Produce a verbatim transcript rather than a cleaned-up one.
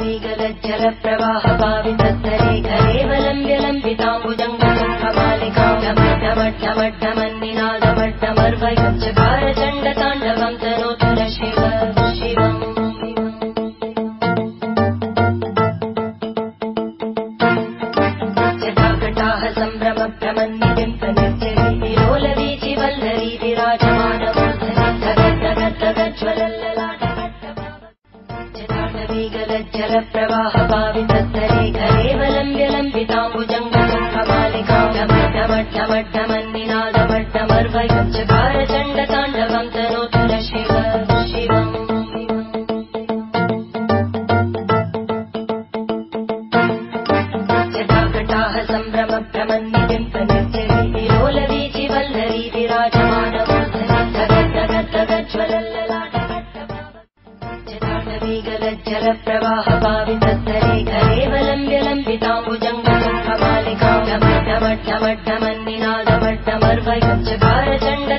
जलप्रवाहपावितस्तरे घरेवलम्ब्यलम्बिताम्बुजङ्गमकपालिकामड्डमड्डमड्डमन्निनादमड्डमर्वयञ्चकारचण्डताण्डवं तनोतु न शिव शिवम् जटाकटाः सम्भ्रमभ्रमन्निदिन्तनिर्जरीतिरोलवीचि वल्लरी विराजमानमूर्धनि जटाटवीगलज्जलप्रवाहपावितस्तरे घरेवलम्ब्यलम्बिताम्बुजङ्गमकपालिकामड्डमड्डमड्डमन्निनादमड्डमर्वयञ्चकारचण्डताण्डवं तनोतु न शिव शिवम् जटाकटाः सम्भ्रमभ्रमन्निदिन्तनिर्जरीतिरोलवीचि वल्लरी विराजमानमूर्धनि जटाटवीगलज्जलप्रवाहपावितस्तरे घरेवलम्ब्यलम्बिताम्बुजङ्गमकपालिकामड्डमड्डमड्डमन्निनादमड्डमर्वयञ्चकारचण्ड